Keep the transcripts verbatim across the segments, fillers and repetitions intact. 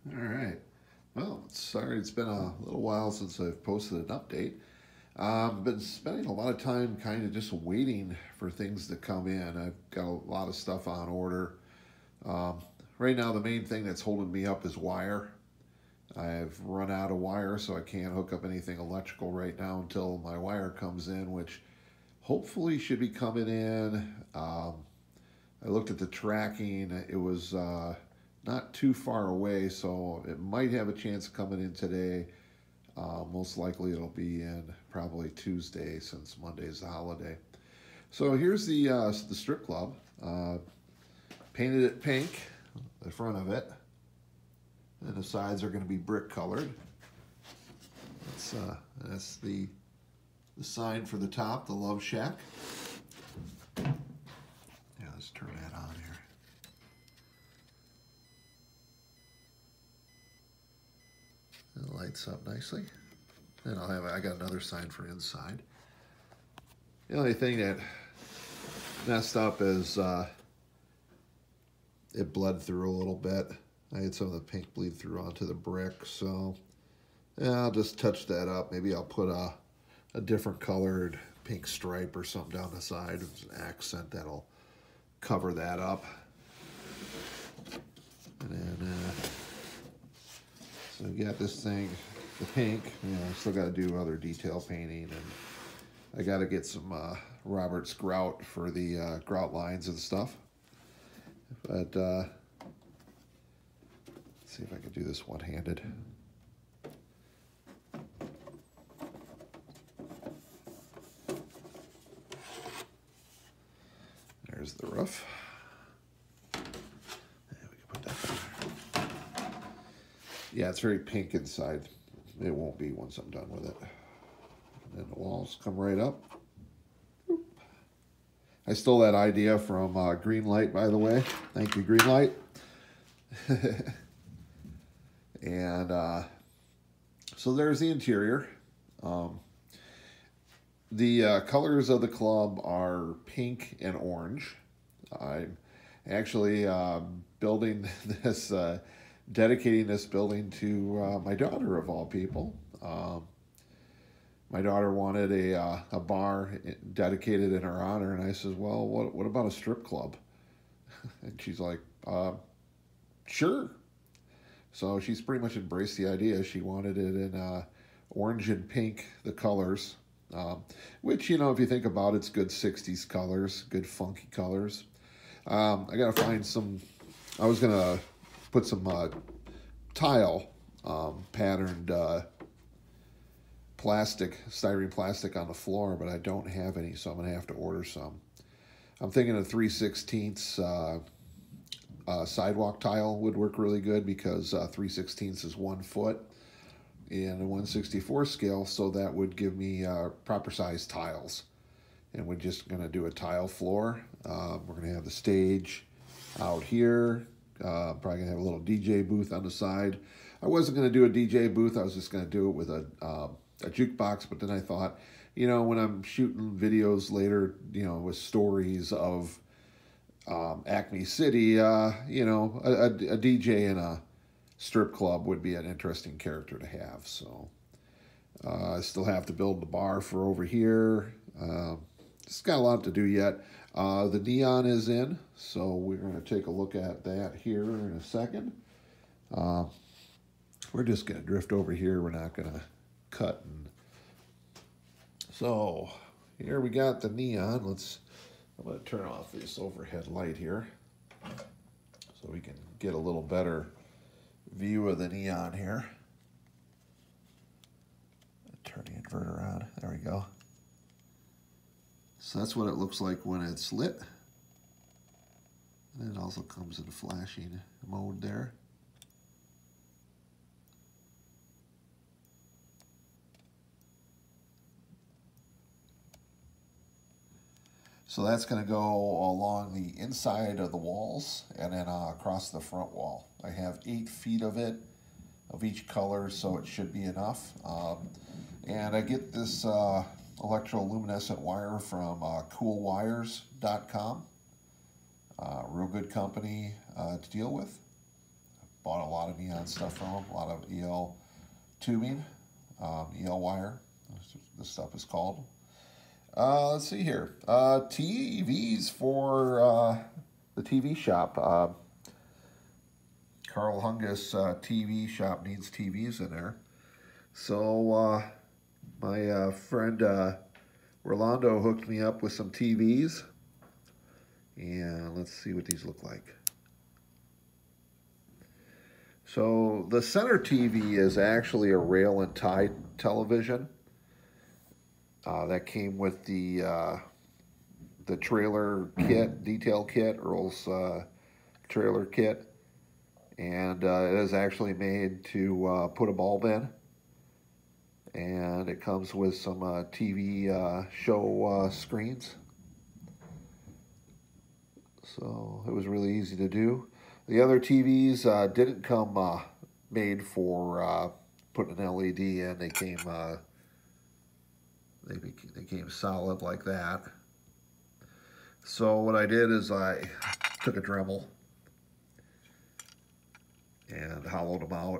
All right. Well, sorry, it's been a little while since I've posted an update. I've um, been spending a lot of time kind of just waiting for things to come in. I've got a lot of stuff on order. Um, right now, the main thing that's holding me up is wire. I've run out of wire, so I can't hook up anything electrical right now until my wire comes in, which hopefully should be coming in. Um, I looked at the tracking, it was uh, not too far away, so it might have a chance of coming in today. Uh, most likely it'll be in probably Tuesday since Monday's the holiday. So here's the uh, the strip club. Uh, painted it pink, the front of it, and the sides are going to be brick colored. That's uh, that's the the sign for the top, the Love Shack. Yeah, let's turn that on here. It lights up nicely. And I'll have I got another sign for inside. The only thing that messed up is uh, it bled through a little bit. I had some of the pink bleed through onto the brick, so yeah, I'll just touch that up. Maybe I'll put a, a different colored pink stripe or something down the side as an accent that'll cover that up. And then, uh, so we got this thing, the pink, you know, still got to do other detail painting, and I got to get some uh, Robert's grout for the uh, grout lines and stuff. But uh, let's see if I can do this one-handed. There's the roof. And we can put that down there. Yeah, it's very pink inside. It won't be once I'm done with it. And then the walls come right up. Boop. I stole that idea from uh, Greenlight, by the way. Thank you, Greenlight. And uh, so there's the interior. Um, the uh, colors of the club are pink and orange. I'm actually uh, building this, uh, dedicating this building to uh, my daughter, of all people. Um, my daughter wanted a uh, a bar dedicated in her honor, and I said, well, what, what about a strip club? And she's like, uh, sure. So she's pretty much embraced the idea. She wanted it in uh, orange and pink, the colors, um, which, you know, if you think about it, it's good sixties colors, good funky colors. Um, I got to find some, I was going to put some uh, tile um, patterned uh, plastic, styrene plastic on the floor, but I don't have any, so I'm going to have to order some. I'm thinking a three sixteenths uh, Uh, sidewalk tile would work really good because uh, three sixteenths is one foot in a one sixty-four scale, so that would give me uh, proper size tiles. And we're just going to do a tile floor. Uh, we're going to have the stage out here. Uh, probably going to have a little D J booth on the side. I wasn't going to do a D J booth. I was just going to do it with a, uh, a jukebox, but then I thought, you know, when I'm shooting videos later, you know, with stories of Um, Acme City, uh, you know, a, a, a D J in a strip club would be an interesting character to have. So uh, I still have to build the bar for over here. Uh, it's got a lot to do yet. Uh, the neon is in, so we're going to take a look at that here in a second. Uh, we're just going to drift over here. We're not going to cut. And so here we got the neon. Let's I'm going to turn off this overhead light here so we can get a little better view of the neon here. Turn the inverter on. There we go. So that's what it looks like when it's lit. And it also comes in flashing mode there. So that's going to go along the inside of the walls and then uh, across the front wall. I have eight feet of it, of each color, so it should be enough. Um, and I get this uh, electroluminescent wire from uh, cool wires dot com. Uh, real good company uh, to deal with. bought a lot of neon stuff from them, a lot of E L tubing, um, E L wire, this stuff is called. Uh, let's see here. Uh, T Vs for uh, the T V shop. Uh, Carl Hungus uh, T V shop needs T Vs in there. So uh, my uh, friend uh, Rolando hooked me up with some T Vs. And let's see what these look like. So the center T V is actually a rail and tie television. Uh, that came with the uh, the trailer kit, detail kit, Earl's uh, trailer kit. And uh, it is actually made to uh, put a bulb in. And it comes with some uh, T V uh, show uh, screens. So it was really easy to do. The other T Vs uh, didn't come uh, made for uh, putting an L E D in. They came... Uh, They became, they came solid like that. So what I did is I took a Dremel and hollowed them out.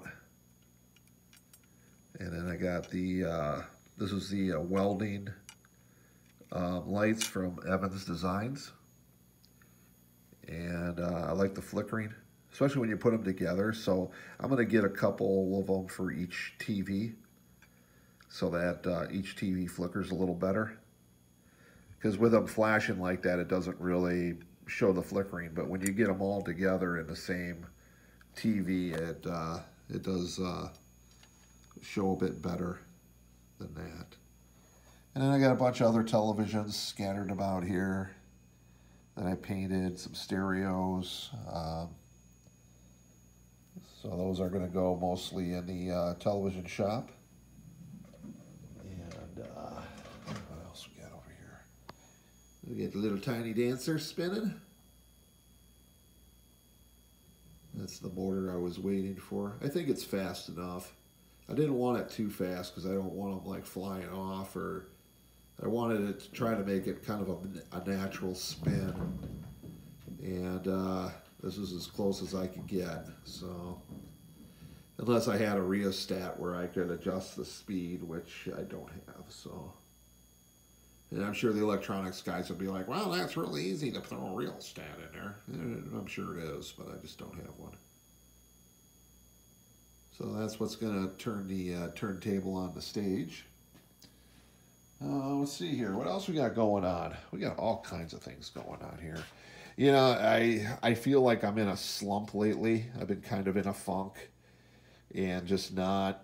And then I got the, uh, this is the uh, welding um, lights from Evans Designs. And uh, I like the flickering, especially when you put them together. So I'm going to get a couple of them for each T V, so that uh, each T V flickers a little better. Because with them flashing like that, it doesn't really show the flickering. But when you get them all together in the same T V, it uh, it does uh, show a bit better than that. And then I got a bunch of other televisions scattered about here that I painted, some stereos. Um, so those are going to go mostly in the uh, television shop. We get the little tiny dancer spinning. That's the motor I was waiting for. I think it's fast enough. I didn't want it too fast because I don't want them like flying off, or I wanted it to try to make it kind of a, a natural spin. And uh, this is as close as I could get. So, unless I had a rheostat where I could adjust the speed, which I don't have, so. And I'm sure the electronics guys will be like, well, that's really easy to throw a rheostat in there. And I'm sure it is, but I just don't have one. So that's what's going to turn the uh, turntable on the stage. Uh, let's see here. What else we got going on? We got all kinds of things going on here. You know, I, I feel like I'm in a slump lately. I've been kind of in a funk and just not...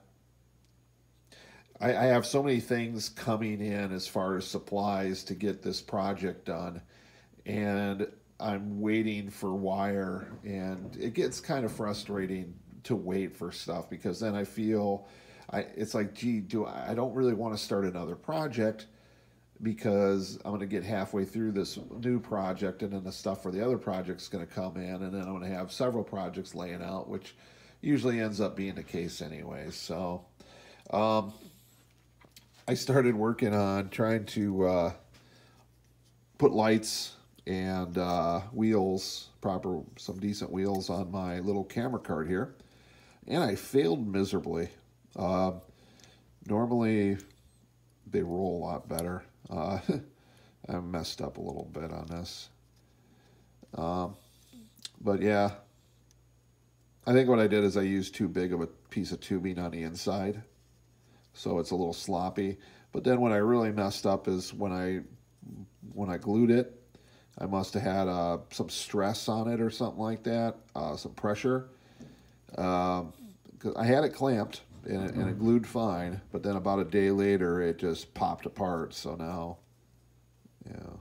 I have so many things coming in as far as supplies to get this project done, and I'm waiting for wire, and it gets kind of frustrating to wait for stuff, because then I feel I it's like, gee, do I, I don't really want to start another project, because I'm going to get halfway through this new project, and then the stuff for the other project's going to come in, and then I'm going to have several projects laying out, which usually ends up being the case anyway. So um I started working on trying to uh, put lights and uh, wheels, proper, some decent wheels on my little camera cart here. And I failed miserably. Uh, normally, they roll a lot better. Uh, I messed up a little bit on this. Um, but yeah, I think what I did is I used too big of a piece of tubing on the inside, so it's a little sloppy. But then what I really messed up is when I when I glued it, I must have had uh, some stress on it or something like that, uh, some pressure. Um, 'cause I had it clamped and it, and it glued fine, but then about a day later it just popped apart. So now, yeah.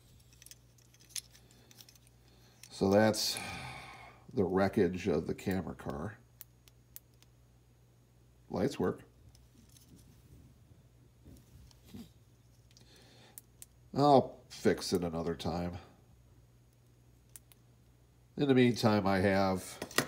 So that's the wreckage of the camera car. Lights work. I'll fix it another time. In the meantime, I have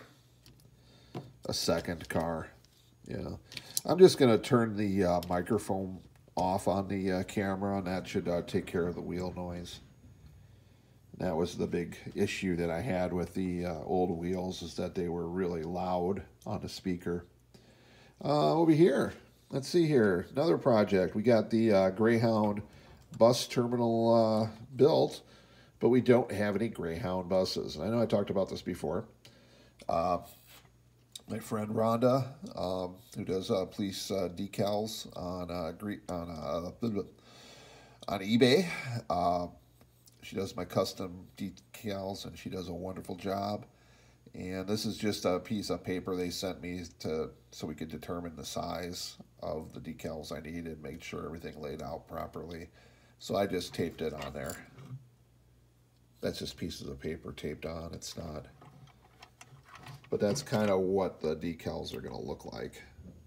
a second car. Yeah, I'm just going to turn the uh, microphone off on the uh, camera, and that should uh, take care of the wheel noise. That was the big issue that I had with the uh, old wheels, is that they were really loud on the speaker. Uh, over here, let's see here, another project. We got the uh, Greyhound bus terminal uh, built, but we don't have any Greyhound buses. I know I talked about this before. Uh, my friend Rhonda, um, who does uh, police uh, decals on uh, on uh, on eBay. Uh, she does my custom decals, and she does a wonderful job. And this is just a piece of paper they sent me to so we could determine the size of the decals I needed, make sure everything laid out properly. So I just taped it on there. That's just pieces of paper taped on. It's not. But that's kind of what the decals are going to look like.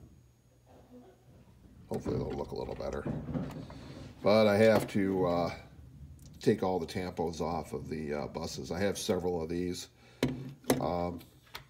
Hopefully they'll look a little better. But I have to uh, take all the tampos off of the uh, buses. I have several of these. Um,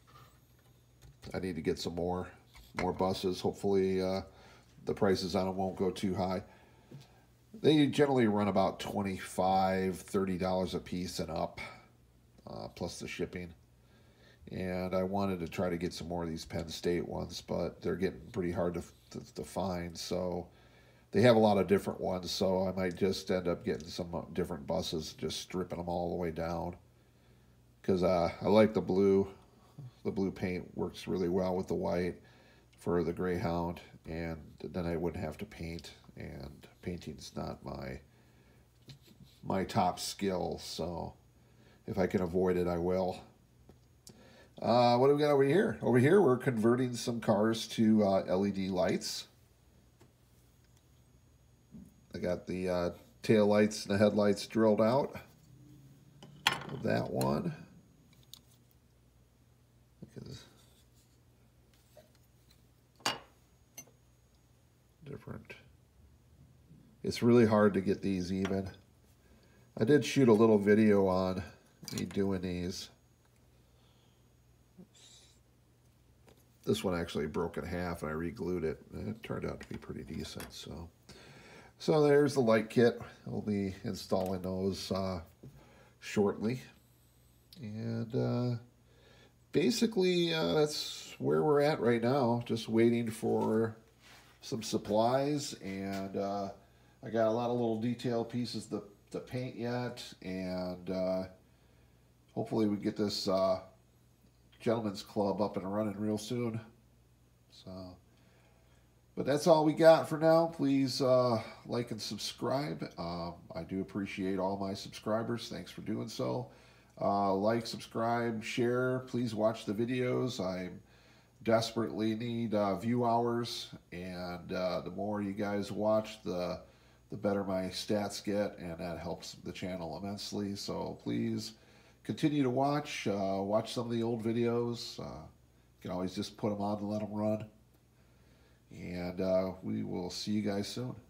I need to get some more more buses. Hopefully uh, the prices on them won't go too high. They generally run about twenty-five dollars, thirty dollars a piece and up, uh, plus the shipping. And I wanted to try to get some more of these Penn State ones, but they're getting pretty hard to, to, to find. So they have a lot of different ones, so I might just end up getting some different buses, just stripping them all the way down. Because uh, I like the blue. The blue paint works really well with the white for the Greyhound, and then I wouldn't have to paint, and painting's not my my top skill, so if I can avoid it, I will. Uh, what do we got over here? Over here, we're converting some cars to uh, L E D lights. I got the uh, tail lights and the headlights drilled out. That one. Different. It's really hard to get these even. I did shoot a little video on me doing these. This one actually broke in half, and I re-glued it, and it turned out to be pretty decent. So, so there's the light kit. I'll be installing those uh, shortly, and uh, basically uh, that's where we're at right now. Just waiting for some supplies, and uh, I got a lot of little detail pieces to, to paint yet, and uh, hopefully we get this uh, Gentlemen's Club up and running real soon. So, but that's all we got for now. Please uh, like and subscribe. Um, I do appreciate all my subscribers. Thanks for doing so. Uh, like, subscribe, share. Please watch the videos. I desperately need uh, view hours, and uh, the more you guys watch, the the better my stats get, and that helps the channel immensely. So please continue to watch. Uh, watch some of the old videos. Uh, you can always just put them on and let them run. And uh, we will see you guys soon.